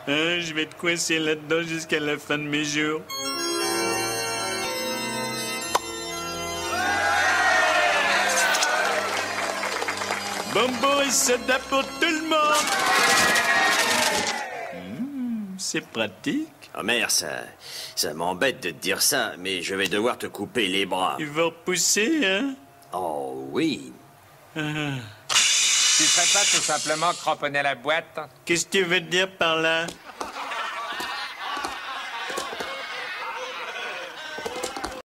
Hein, je vais te coincer là-dedans jusqu'à la fin de mes jours. Bonbon et soda pour tout le monde. C'est pratique. Oh merde, ça m'embête de te dire ça, mais je vais devoir te couper les bras. Tu vas repousser, hein? Oh oui. Tu serais pas tout simplement cramponné à la boîte? Qu'est-ce que tu veux dire par là?